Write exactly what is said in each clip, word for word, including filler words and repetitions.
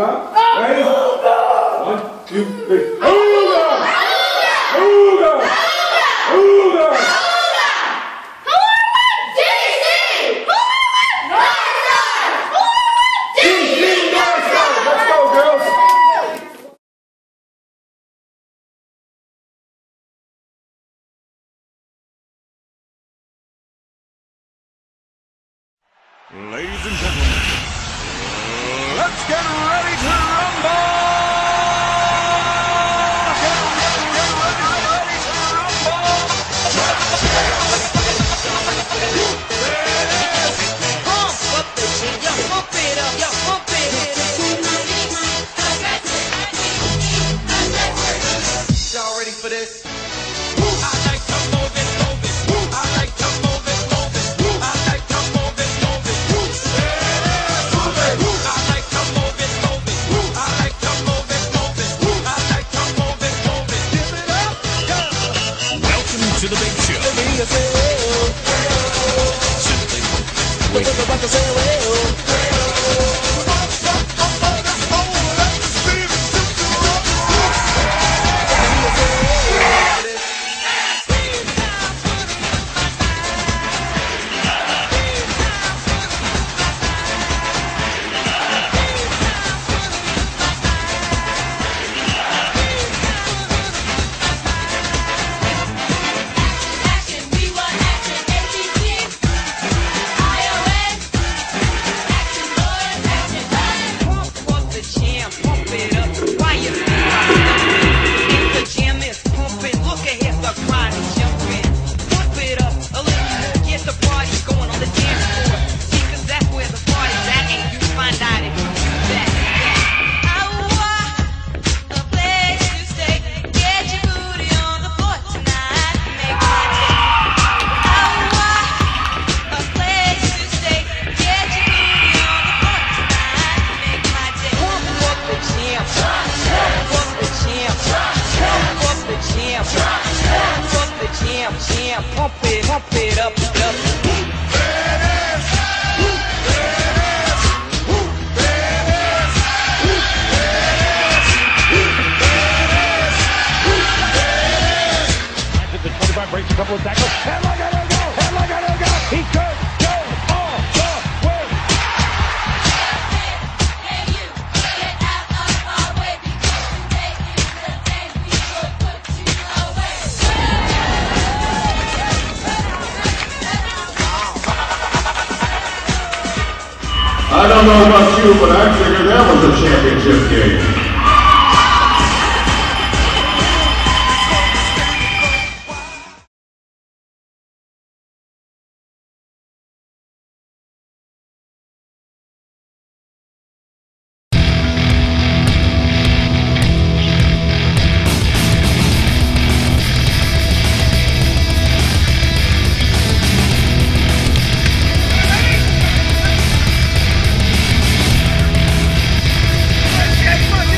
Ooga. Ready? One, two, three. Ooga! Ooga! Ooga! Ladies and gentlemen, let's get ready to rumble! Get ready, get ready, ready to rumble! Pump up the shit, yo, pump it up, yo, pump it up. Y'all ready for this? I like to move it, move it. I like to move it, move it. I like to move it, move it. To the big show. Simply wait. Pump it, pump it up, up. The twenty-five breaks a couple of tackles. And look at him go! And look at him go! He could go all the way! Hey, you, get out of our way because today is the day we will put you away. I don't know about you, but I figured that was a championship game. Yes,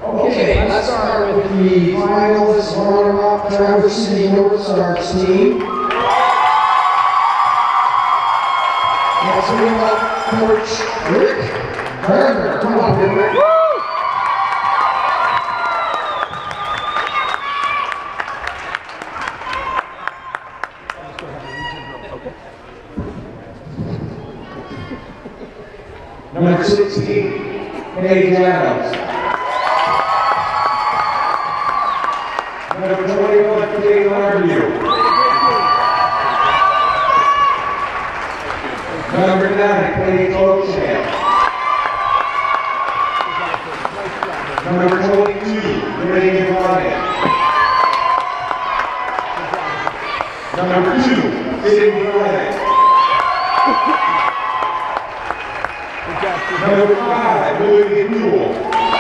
Okay, let's start with the finalists, runner-up, Traverse City North Stars team. Let's bring up Coach Rick Gardner. Come on, Rick. Number sixteen, Paige Adams. Number twenty-one, Kate Larview. Number nine, Paige Ocean. Number twenty-two, Reagan Ryan. Number two, Sydney Ryan. Number five, William Newell.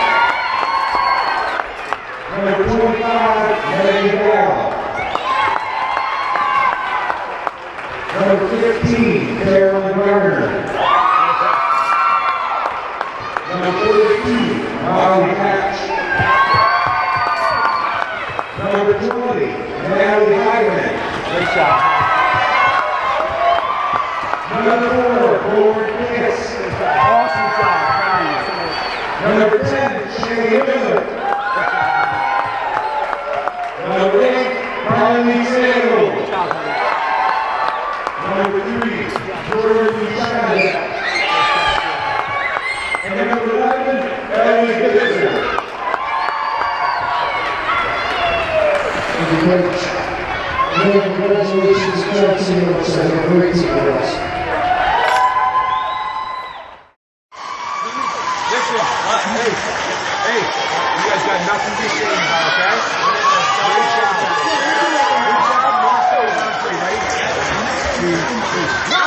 Number twenty-five, Megan Gallup. Number fifteen, Carolyn Gardner. Number forty-two, Molly Hatch. Number twenty, Natalie Hyman. Great shot. Number four, Lauren Kiss. Awesome job. Number ten, Shay Miller. Number eight, Carly Sanders. Number three, Jordan Shannon. And number eleven, Ellie Gibson. Thank you, Coach. Again, congratulations, Traverse City North Stars. You're a great team for us. Listen, uh, hey, hey, you guys got nothing to be ashamed about, okay? Great job. Good job, Marcel. Ready? Two, three.